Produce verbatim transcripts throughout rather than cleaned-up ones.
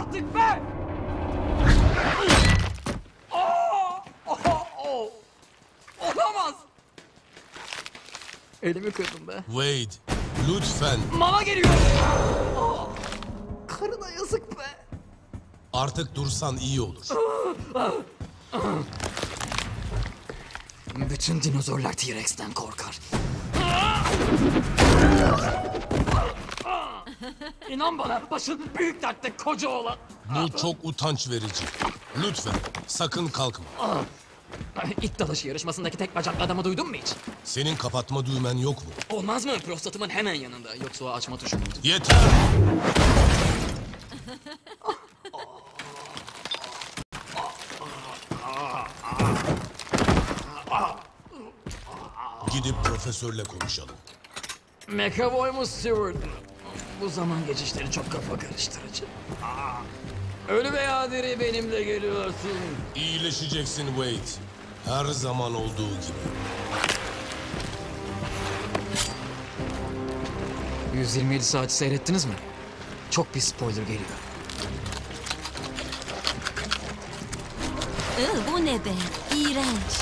artık be! Aa! Oh, oh. Olamaz! Elimi kırdım be. Wade, lütfen. Mama geliyor! Aa! Karına yazık be! Artık dursan iyi olur. Bütün dinozorlar T-Rex'ten korkar. İnan bana, başın büyük dertte koca oğlan. Bu çok utanç verici. Lütfen, sakın kalkma. İt dalaşı yarışmasındaki tek bacaklı adamı duydun mu hiç? Senin kapatma düğmen yok mu? Olmaz mı? Prostatımın hemen yanında. Yoksa o açma tuşu muydu? Yeter! Gidip profesörle konuşalım. McAvoy mu Stewart mu? Bu zaman geçişleri çok kafa karıştırıcı. Ölü veya diri benimle geliyorsun. İyileşeceksin Wade. Her zaman olduğu gibi. yüz yirmi yedi saati seyrettiniz mi? Çok bir spoiler geliyor. Iı, bu ne be? İğrenç.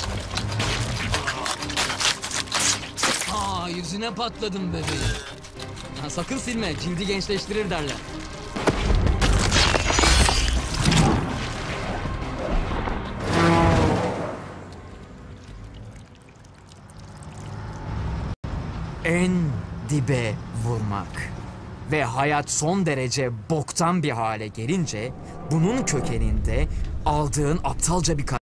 Aa, yüzüne patladım bebeğim. Ha, sakın silme, cildi gençleştirir derler. En dibe vurmak ve hayat son derece boktan bir hale gelince bunun kökeninde aldığın aptalca bir karar